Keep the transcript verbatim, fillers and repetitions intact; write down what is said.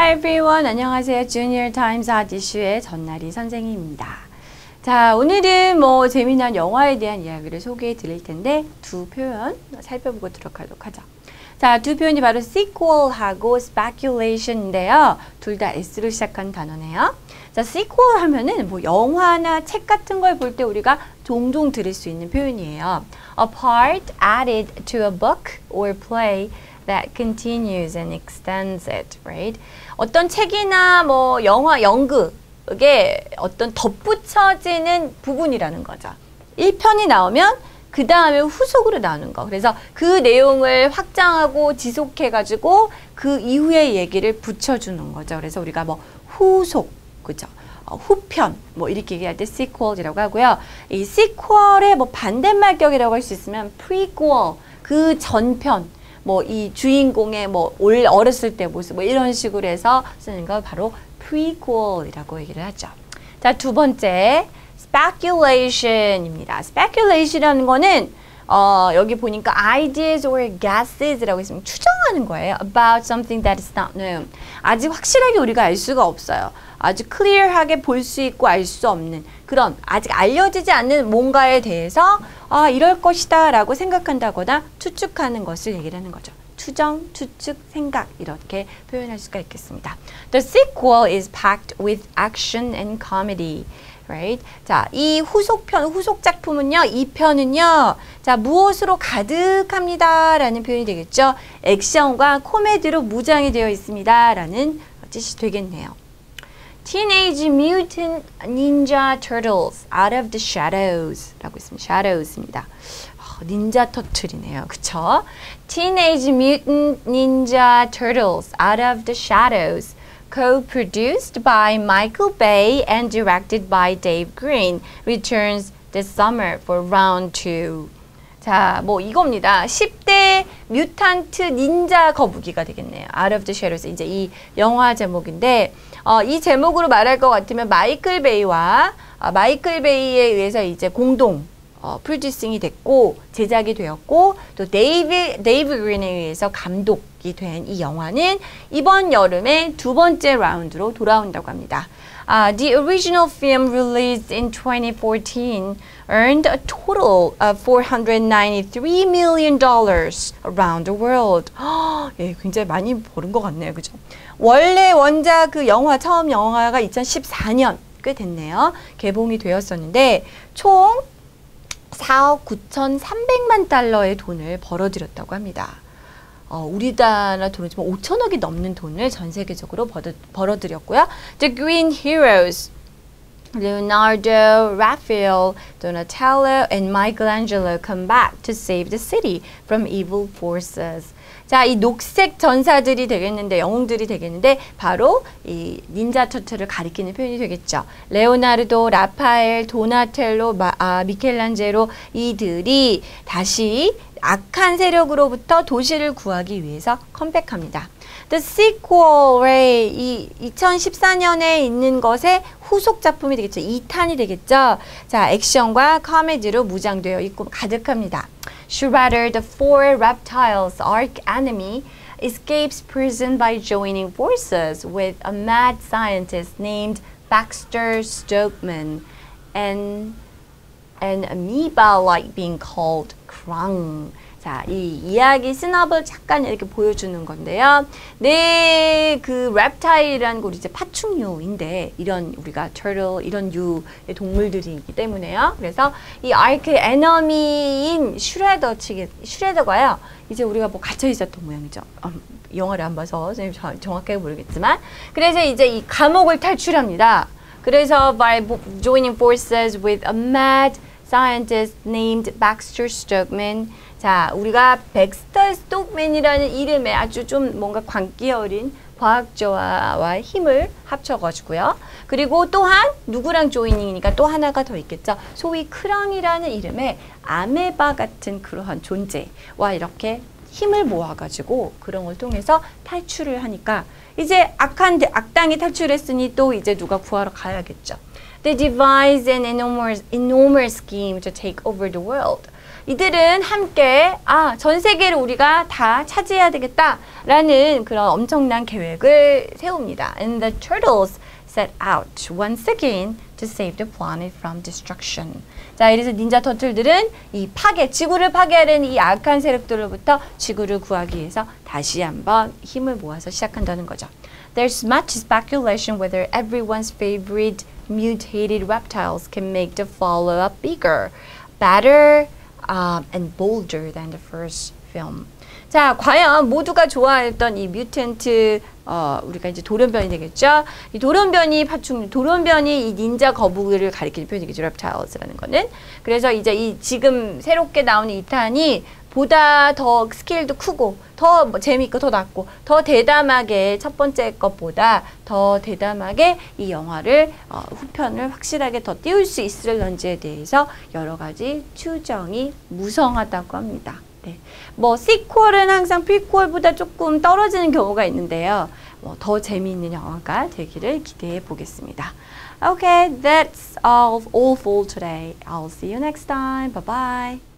Hi everyone. 안녕하세요. Junior Times Hot Issue의 전나리 선생님입니다. 자, 오늘은 뭐 재미난 영화에 대한 이야기를 소개해 드릴 텐데 두 표현 살펴보고 들어가도록 하죠. 자, 두 표현이 바로 sequel하고 speculation인데요. 둘 다 S로 시작한 단어네요. 자, sequel 하면은 뭐 영화나 책 같은 걸 볼 때 우리가 종종 들을 수 있는 표현이에요. A part added to a book or play that continues and extends it, right? 어떤 책이나 뭐 영화, 연극에 어떤 덧붙여지는 부분이라는 거죠. 일 편이 나오면 그 다음에 후속으로 나오는 거. 그래서 그 내용을 확장하고 지속해가지고 그 이후의 얘기를 붙여주는 거죠. 그래서 우리가 뭐 후속, 그죠? 어, 후편, 뭐 이렇게 얘기할 때 sequel이라고 하고요. 이 sequel의 뭐 반대말격이라고 할 수 있으면 prequel, 그 전편. 뭐 이 주인공의 뭐 올 어렸을 때 모습 뭐 이런 식으로 해서 쓰는 거 바로 prequel이라고 얘기를 하죠. 자, 두 번째 speculation입니다. speculation이라는 거는 어, 여기 보니까 ideas or guesses라고 있으면 추정하는 거예요. about something that is not known. 아직 확실하게 우리가 알 수가 없어요. 아주 클리어하게 볼 수 있고 알 수 없는 그런 아직 알려지지 않는 뭔가에 대해서 아, 이럴 것이다 라고 생각한다거나 추측하는 것을 얘기를 하는 거죠. 추정, 추측, 생각 이렇게 표현할 수가 있겠습니다. The sequel is packed with action and comedy. Right? 자, 이 후속편, 후속 작품은요, 이 편은요, 자, 무엇으로 가득합니다 라는 표현이 되겠죠. 액션과 코미디로 무장이 되어 있습니다 라는 뜻이 되겠네요. Teenage Mutant Ninja Turtles Out of the Shadows 라고 있습니다. Shadows입니다. 어, 닌자 터틀이네요. 그쵸? Teenage Mutant Ninja Turtles Out of the Shadows co-produced by Michael Bay and directed by Dave Green, returns this summer for round two. 자, 뭐 이겁니다. 십 대 뮤탄트 닌자 거북이가 되겠네요. Out of the Shadows. 이제 이 영화 제목인데, 어, 이 제목으로 말할 것 같으면 마이클 베이와 어, 마이클 베이에 의해서 이제 공동 어, 프로듀싱이 됐고 제작이 되었고 또 데이브 데이브 그린에 의해서 감독이 된 이 영화는 이번 여름에 두 번째 라운드로 돌아온다고 합니다. Uh, the original film released in twenty fourteen earned a total of four hundred ninety-three million dollars around the world. 예, 굉장히 많이 버는 것 같네요, 그죠? 원래 원작 그 영화 처음 영화가 이천십사 년 꽤 됐네요. 개봉이 되었었는데 총 사억 구천삼백만 달러의 돈을 벌어들였다고 합니다. 어, 우리나라 돈은 좀 오천억이 넘는 돈을 전 세계적으로 벌어, 벌어들였고요. The Green Heroes, Leonardo, Raphael, Donatello, and Michelangelo come back to save the city from evil forces. 자, 이 녹색 전사들이 되겠는데, 영웅들이 되겠는데, 바로 이 닌자 터틀을 가리키는 표현이 되겠죠. 레오나르도, 라파엘, 도나텔로, 마, 아, 미켈란젤로 이들이 다시 악한 세력으로부터 도시를 구하기 위해서 컴백합니다. The sequel, 이 이천십사 년에 있는 것의 후속 작품이 되겠죠. 이 탄이 되겠죠. 자, 액션과 코미디로 무장되어 있고 가득합니다. Shredder, the four reptiles' arch enemy, escapes prison by joining forces with a mad scientist named Baxter Stockman and an amoeba like being called Krang. 자, 이 이야기 스놉을 잠깐 이렇게 보여주는 건데요. 네, 그 reptile이라는 거 이제 파충류인데 이런 우리가 turtle 이런 유의 동물들이기 때문에요. 그래서 이 arch enemy인 슈레더 측에 슈레더가요. 이제 우리가 뭐 갇혀 있었던 모양이죠. 음, 영화를 안 봐서 선생님 정확하게 모르겠지만 그래서 이제 이 감옥을 탈출합니다. 그래서 by joining forces with a mad scientist named Baxter Stockman. 자, 우리가 백스터 스톡맨이라는 이름에 아주 좀 뭔가 광기 어린 과학자와 힘을 합쳐가지고요. 그리고 또한 누구랑 조이닝이니까 또 하나가 더 있겠죠. 소위 크랑이라는 이름의 아메바 같은 그러한 존재와 이렇게 힘을 모아가지고 그런 걸 통해서 탈출을 하니까 이제 악한 악당이 탈출했으니 또 이제 누가 구하러 가야겠죠. They devise an enormous, enormous scheme to take over the world. 이들은 함께 아, 전 세계를 우리가 다 차지해야 되겠다라는 그런 엄청난 계획을 세웁니다. And the turtles set out once again to save the planet from destruction. 자, 이래서 닌자 터틀들은 이 파괴, 지구를 파괴하려는 이 악한 세력들로부터 지구를 구하기 위해서 다시 한번 힘을 모아서 시작한다는 거죠. There's much speculation whether everyone's favorite mutated reptiles can make the follow-up bigger, better, um, and bolder than the first film. 자, 과연 모두가 좋아했던 이 뮤턴트, 어, 우리가 이제 돌연변이 되겠죠? 이 돌연변이 파충류, 돌연변이 이 닌자 거북이를 가리키는 표현이겠죠, reptiles라는 거는. 그래서 이제 이 지금 새롭게 나오는 이 탄이 보다 더 스케일도 크고, 더 뭐 재미있고, 더 낫고, 더 대담하게 첫 번째 것보다 더 대담하게 이 영화를, 어, 후편을 확실하게 더 띄울 수 있을런지에 대해서 여러 가지 추정이 무성하다고 합니다. 네. 뭐 시퀄은 항상 프리퀄보다 조금 떨어지는 경우가 있는데요. 뭐 더 재미있는 영화가 되기를 기대해 보겠습니다. Okay, that's all, all for today. I'll see you next time. Bye bye.